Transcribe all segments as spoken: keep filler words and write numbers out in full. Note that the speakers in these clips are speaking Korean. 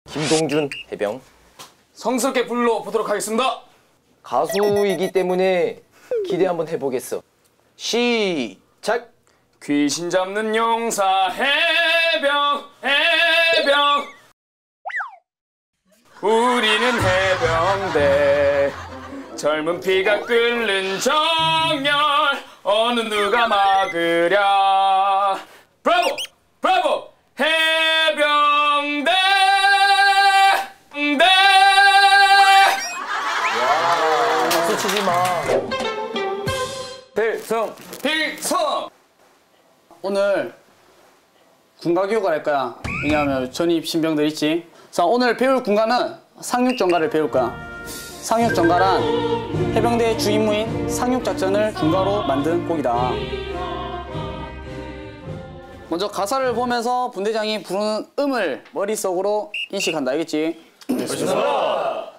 김동준 해병. 성스럽게 불러보도록 하겠습니다. 가수이기 때문에 기대 한번 해보겠어. 시작! 귀신 잡는 용사 해병 해병 우리는 해병대 젊은 피가 끓는 정열 어느 누가 막으랴. 브라보! 브라보! 해병대! 대! 박수 치지 마. 필성! 필성! 오늘 군가교육을 할 거야. 왜냐하면 전입 신병들 있지. 자, 오늘 배울 군가는 상륙전가를 배울 거야. 상륙전가란 해병대 주임무인 상륙작전을 군가로 만든 곡이다. 먼저 가사를 보면서 분대장이 부르는 음을 머릿속으로 인식한다. 알겠지? 알겠습니다.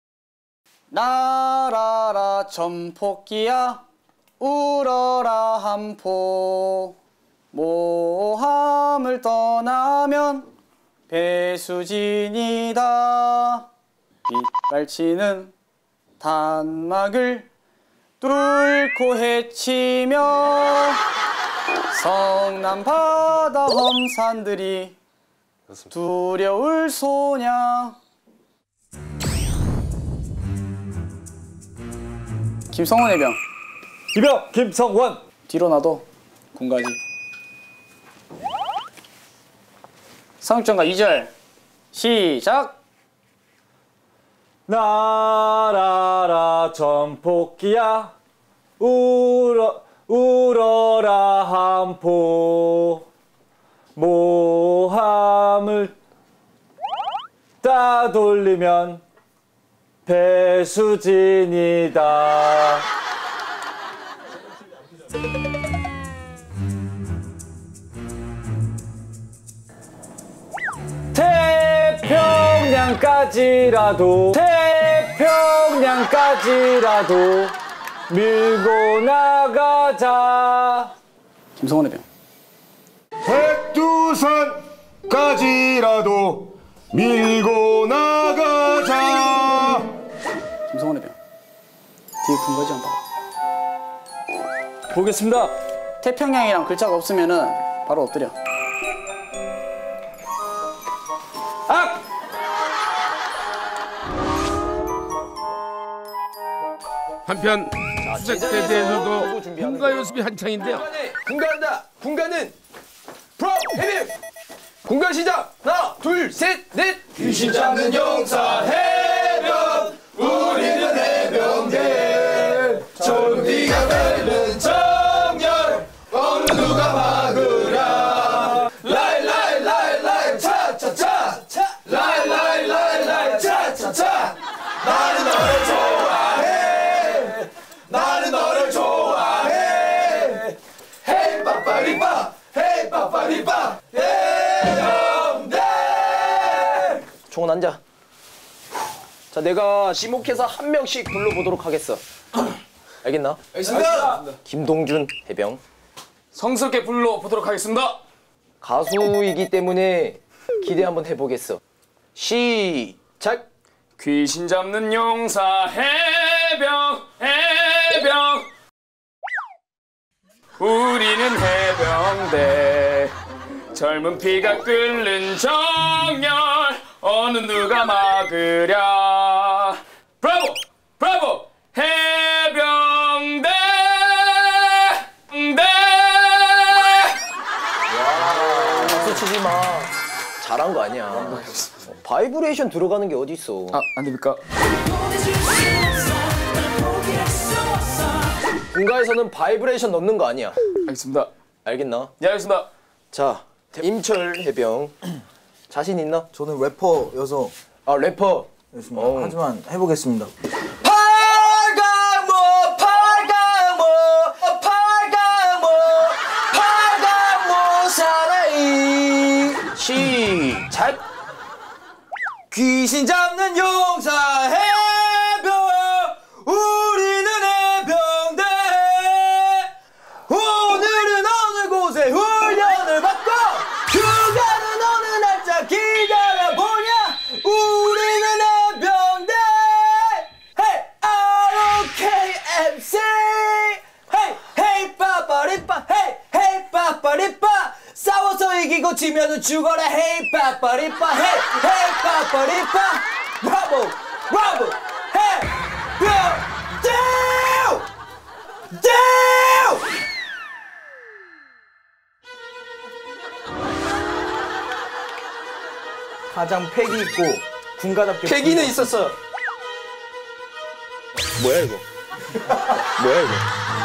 날아라 전폭기야 울어라 한포 모함을 떠나면 배수진이다. 빗발치는 단막을 뚫고 헤치며 성남 바다 험산들이 두려울 소냐. 김성원 해병. 이병 김성원. 뒤로 놔도 군가지. 상륙전가 이 절 시작. 날아라 전폭기야 울어, 울어라 한포 모함을 따돌리면 배수진이다. 태평양까지라도 태평양까지라도 밀고 나가자. 김성원 해병. 백두산까지라도 밀고 나가자. 김성원 해병. 뒤에 군가지 한 번. 보겠습니다. 태평양이랑 글자가 없으면은 바로 엎드려. 악! 한편 수색대대에서도 군가 연습이 한창인데요. 군가한다. 군가는 프로 해병. 군가 시작. 하나, 둘, 셋, 넷. 귀신 잡는 용사 해병 우리는 해병대 젊은 피가 끓는 정열 어느 누가 막으랴. 라이라이라이라이 차차차 라이라이라이라이 차차차 나는 너를 좋아해 나는 너를 좋아해 헤이 빠빠리빠 헤이 빠빠리빠 해병대. 총은 앉아. 자, 내가 지목해서 한 명씩 불러보도록 하겠어. 알겠나? 알겠습니다. 김동준 해병. 성스럽게 불러보도록 하겠습니다. 가수이기 때문에 기대 한번 해보겠어. 시작! 귀신 잡는 용사 해병 해병 우리는 해병대 젊은 피가 끓는 정열 어느 누가 막으랴. 브라보! 브라보! 해병대! 대! 박수 치지 마. 잘한 거 아니야. 어, 바이브레이션 들어가는 게 어디 있어? 아, 안 됩니까? 군가에서는 바이브레이션 넣는 거 아니야. 알겠습니다. 알겠나? 예, 알겠습니다. 자, 임철 해병. 자신 있나? 저는 래퍼여서 아, 래퍼. 어. 하지만 해보겠습니다. 팔강모 팔강모 팔강모 팔강모 사나이. 시작! 귀신 잡는 용사 해병 우리는 해병대 오늘은 어느 곳에 훈련을 받고 휴가는 어느 날짜 기다려보냐. 죽어라 헤이 빠빠리빠 헤이 헤이 빠빠리빠 브라보 브라보 해병대 대 가장 패기 있고 군가답게 패기는 있었어. 뭐야 이거 뭐야 이거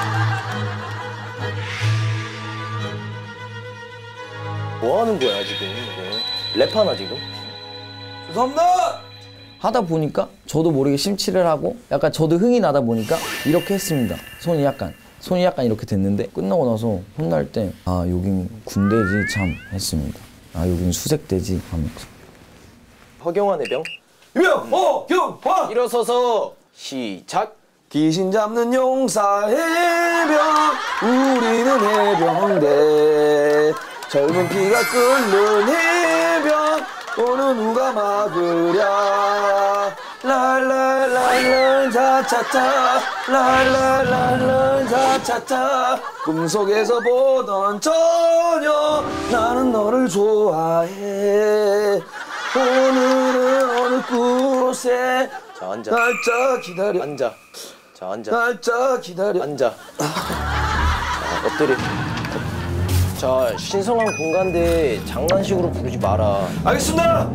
뭐 하는 거야 지금 이거 랩하나 지금 죄송합니다 하다 보니까 저도 모르게 심취를 하고 약간 저도 흥이 나다 보니까 이렇게 했습니다. 손이 약간 손이 약간 이렇게 됐는데 끝나고 나서 혼날 때 아 여긴 군대지 참 했습니다. 아 여긴 수색대지 하면서. 허경환 해병 유명 허경환. 일어서서 시작 귀신 잡는 용사 해병 우리는 해병대 젊은 피가 끓는 해병 어느 누가 막으랴 랄랄랄랄 자차차 랄랄랄랄 자차차 꿈속에서 보던 저녁 나는 너를 좋아해 오늘은 어느 곳에 자 앉아 날짜 기다려 앉아 자 앉아 날짜 기다려 앉아 자 엎드려 자 신성한 공간데 장난식으로 부르지 마라 알겠습니다.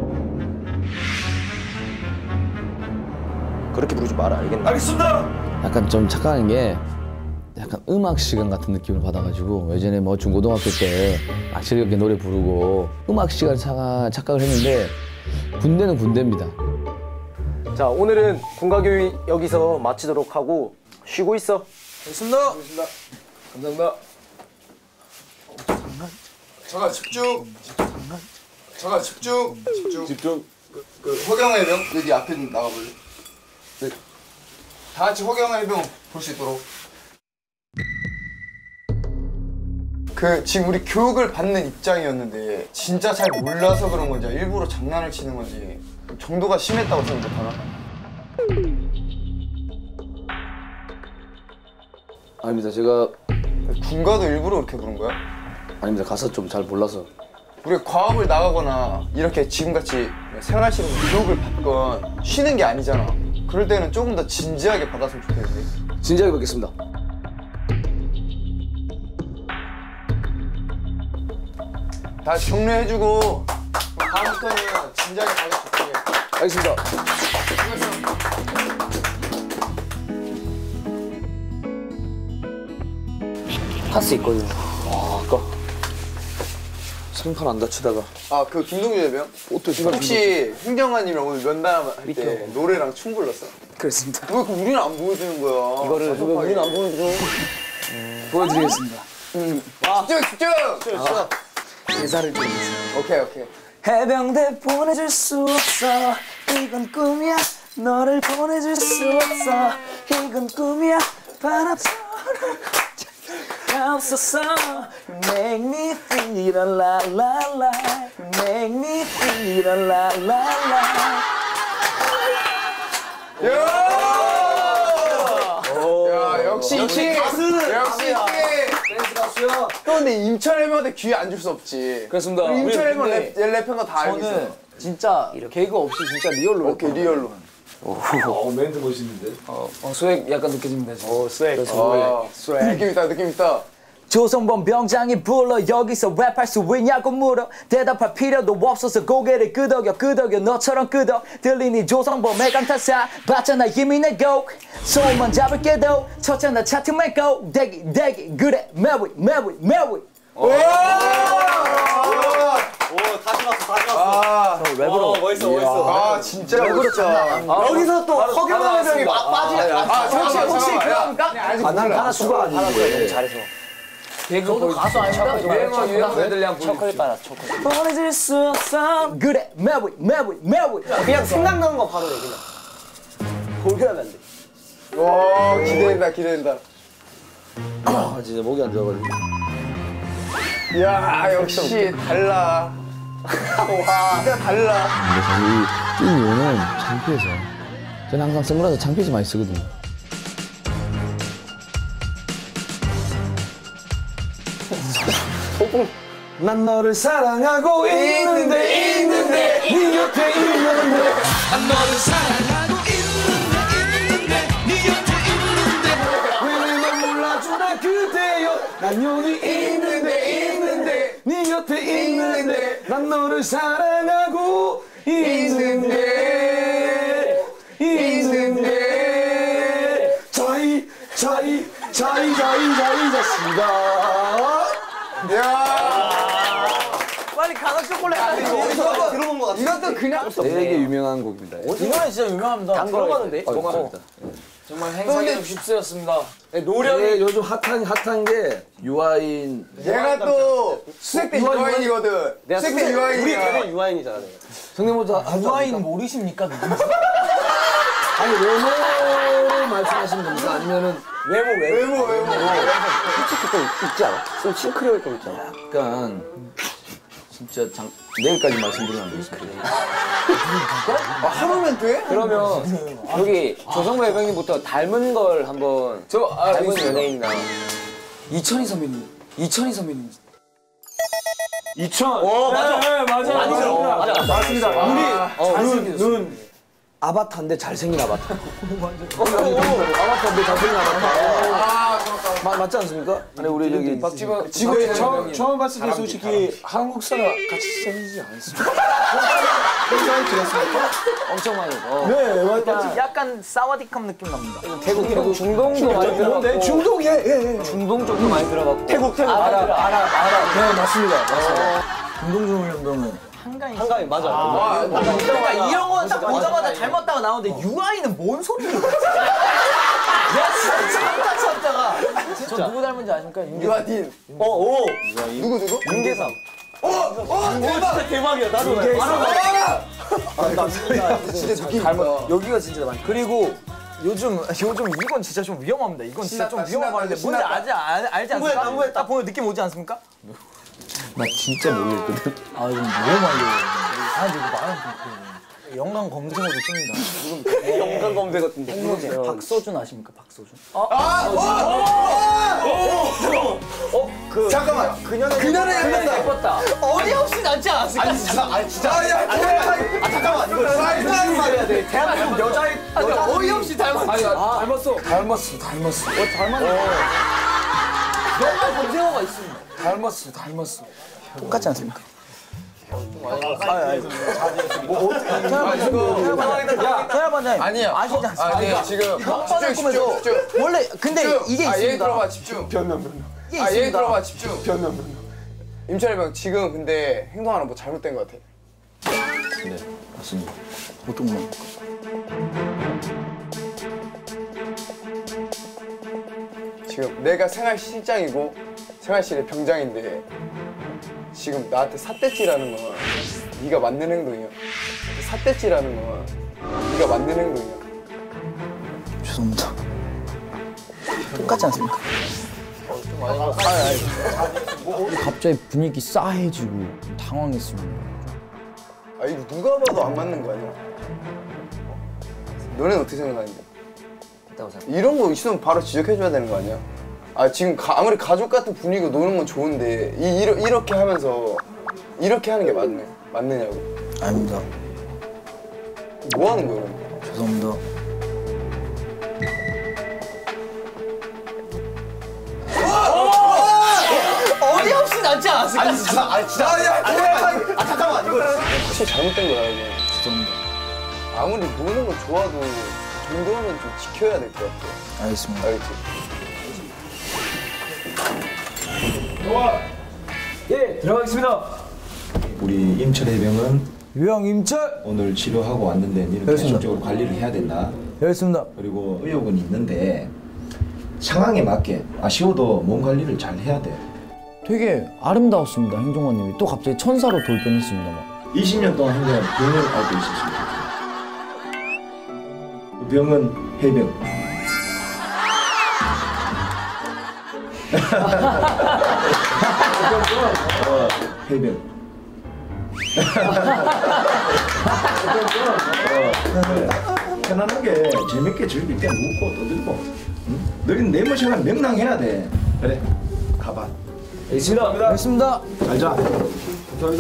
그렇게 부르지 마라 알겠나 알겠습니다. 약간 좀 착각한 게 약간 음악 시간 같은 느낌을 받아가지고 예전에 뭐 중고등학교 때 막 즐겁게 노래 부르고 음악 시간 착각, 착각을 했는데 군대는 군대입니다. 자 오늘은 군가교육 여기서 마치도록 하고 쉬고 있어 알겠습니다. 알겠습니다. 감사합니다. 잠깐 집중. 잠깐 집중. 집중. 집중. 그, 그 허경환 해병 여기 앞에 좀 나가볼래? 네. 다 같이 허경환 해병 볼 수 있도록. 그 지금 우리 교육을 받는 입장이었는데 진짜 잘 몰라서 그런 건지 일부러 장난을 치는 건지 정도가 심했다고 생각 못하나? 아닙니다. 제가 군가도 일부러 그렇게 부른 거야? 아닙니다. 가사 좀 잘 몰라서. 우리가 과업을 나가거나 이렇게 지금같이 생활식으로 교육을 받건 쉬는 게 아니잖아. 그럴 때는 조금 더 진지하게 받았으면 좋겠는데. 진지하게 받겠습니다. 다 격려해주고 다음부터는 진지하게 받아줄게. 알겠습니다. 파스 있거든요. 와, 아까 생판 안 다치다가. 아, 그 김동준 해병? 혹시 흥경환이랑 오늘 면담 할 때 노래랑 춤 불렀어? 그렇습니다. 왜 그 우리는 안 보여주는 거야? 이거를 왜 우리는 안 보여줘 보여드리겠습니다. 집중! 집중! 아. 대사를 드리겠습니다. 오케이, 오케이. 해병대 보내줄 수 없어 이건 꿈이야 너를 보내줄 수 없어 이건 꿈이야 바람처럼 없었어 Make me feel la la la Make me feel la la la 야, 역시 역시 가수는 역시 댄스 가수야. 또 근데 임철 해병한테 기회 안 줄 수 없지. 그렇습니다. 우리 임철 해병 근데 랩 랩한 거 다 알고 있어. 저는 진짜 개그 없이 진짜 리얼로 오케이, 리얼로. 어, 스웩 약간 느껴집니다. 지금. 오 스웩 아, 느낌 있다, 느낌 있다. 조성범 병장이 불러 여기서 랩할 수 있냐고 물어 대답할 필요도 없어서 고개를 끄덕여 끄덕여 너처럼 끄덕 들리니 조성범의 강타사 봤잖아 힘이 내고 손만 잡을게도 쳤잖아 차트 말고 대기 대기 그래 매위 매위 매위 랩으로 멋있어, 멋있어. 아, 진짜 멋있다. 여기서 또 허경환 해병이 빠지네 아, 잠깐만, 혹시 잠깐만. 그겁니까? 아직 몰라. 하나 추가 아니고 잘해서 저도 가수 아닙니다. 유행어 유행어 애들량 초콜릿 빨아 초콜릿 보내줄 수 없어 그래 매위 매위 매위 그냥 생각나는 거 바로 얘기나 보려면 안돼 와, 기대된다, 기대된다. 아, 진짜 목이 안 좋아가지고. 이야, 역시 달라. 와, 진짜 달라. 근데 사실 이, 이 이유는 창피해서. 저는 항상 선글라스 창피해서 많이 쓰거든요. 난 너를 사랑하고 있는데 있는데 네 곁에 있는데 난 너를 사랑하고 있는데 있는데 네 곁에 있는데 왜 넌 몰라주나 그대여 난 여기 있는데 있는데 네 곁에 있는데 난 너를 사랑하고 있는데 있는데 자이 자이 자이 자이 자이 자식아 빨리 가닥 초콜릿 하나 이거 들어본 것 같아. 이것도 그냥 되게 유명한 곡입니다. 이 노래 진짜 유명합니다. 안 들어봤는데? 고맙습니다. 정말 행사기는 휩쓸었습니다. 노력이 요즘 핫한 핫한 게 유아인. 얘가 또 수색 때 유아인, 유아인이거든. 수색 때 유아인이야. 유아인이잖아. 성대모사 유아인 모르십니까? 누군지? 아니 외모를 말씀하시는 겁니까? 아니면은 외모 외모. 외모 외모. 솔직히 좀 있지 않아? 좀 싱크리할 거 있잖아. 약간 진짜 장 내일까지 말씀드리면 안 되겠습니다. 아, 하루면 돼? 그러면 여기 조성모 회장님부터 닮은 걸 한번 저 아, 닮은 있어요. 연예인이나 이천희 선배님. 이천희 선배님. 이천. 어 맞아 네, 맞아. 많이 들어 맞아 맞습니다. 어, 눈, 눈 아바타인데 잘생긴 아바타. 아바타인데 잘생긴 아바타. 아, 그렇다. 마, 맞지 않습니까? 아니 우리 저기 박지원 지금 처음 처음 봤을 때 솔직히 한국 사람 같이 생기지 않습니까? 엄청 많이. 어. 네, 맞다. 약간 사와디캅 느낌 납니다. 태국 태국 중동도 많이 들어봤고 중독에 예, 예. 중동 쪽도 많이 들어봤고 태국 태국 알아 알아 알아. 네 맞습니다. 맞습니다. 김동준 훈련병은 한가인. 한가위 맞아 아, 그러니까 이런 건 딱 보자마자 닮았다가 나오는데 유아인은 뭔 소리야? 야 진짜 참다 참다가. 저 누구 닮은지 아십니까? 윤계상. 유아딘. 어오 누구 누구? 윤계상 어, 어, 대박. 진짜 대박이야 나도 아, 진짜 느낌 닮아. 여기가 진짜 많이. 그리고 요즘 요즘 이건 진짜 좀 위험합니다. 이건 진짜 좀 신났다, 위험한 건데 뭔지 신났다. 알지 알, 알지 않습니까? 나무에 딱 보면 느낌 오지 않습니까? 나 진짜 모르겠거든. 아 이건 너무 많이 아 근데 이거 말하면 좀 영광 검색어도 뜹니다. 영상 검색 같은데 박서준 아십니까? 박서준? 잠깐만. 그녀는 그녀는 약간 예뻤다. 어이없이 낫지 않았을까? 아니 진짜 아니 진짜 아, 야, 아, 잠깐만 이거 사이즈만 말해야 돼. 대한민국 여자의 여자 어이없이 닮았지. 아니 닮았어. 닮았어. 닮았어. 영광 검색어가 있습니다. 닮았어. 닮았어. 똑같지 않습니까? 서야 반장님 아니야. 아시지 않습니까? 아니 지금 형반을 집중 꾸며서 집중 집중. 원래 근데 이게 아, 얘기 있습니다. 들어봐 집중. 변명 변명. 이게 아, 얘기 있습니다. 들어봐 집중. 변명 변명. 임철이 형 지금 근데 행동 하나 뭐 잘못된 것 같아. 네 맞습니다. 어떤 거? 지금 내가 생활실장이고 생활실의 병장인데 지금 나한테 삿대질하는 건 네가 맞는 행동이야. 삿대질하는 건 네가 맞는 행동이야. 죄송합니다. 똑같지 않습니까? 갑자기 분위기 싸해지고 당황했습니다. 아 이거 누가 봐도 안 맞는 거 아니야? 너네는 어떻게 생각하는데? 이런 거 있으면 바로 지적해줘야 되는 거 아니야? 아 지금 가, 아무리 가족 같은 분위기로 노는 건 좋은데 이, 이러, 이렇게 하면서 이렇게 하는 게 맞네 맞느냐고. 아닙니다. 뭐 하는 거야 그럼? 죄송합니다. 어이없이 낫지 않았을까? 아니 진짜 아니 진짜 아, 야, 아, 아 잠깐만 이거 확실히 잘못된 거야 이거. 죄송합니다. 아무리 노는 건 좋아도 정도는 좀 지켜야 될 것 같아. 알겠습니다. 알겠지? 예 들어가겠습니다. 우리 임철 해병은 유영 임철 오늘 치료하고 왔는데 니는 계속적으로 관리를 해야 된다. 열습니다. 그리고 의욕은 있는데 상황에 맞게 아쉬워도 몸 관리를 잘 해야 돼. 되게 아름다웠습니다. 행정관님이 또 갑자기 천사로 돌변했습니다. 막. 이십 년 동안 행정관 병을 앓고 있었습니다. 그 병은 해병. 어, 해병. 어, 편안하게 재밌게 즐길 때 웃고 떠들고. 응? 너희는 내모 시간 명랑해야 돼. 그래, 가봐. 알겠습니다. 알겠습니다. 잘자. 감사합니다.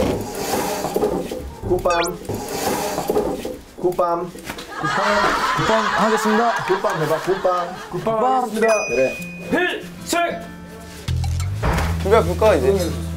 굿밤. 굿밤. 굿밤 하겠습니다. 굿밤 해봐. 굿밤. 굿밤. 그래. 필승! 준비가 볼까 이제?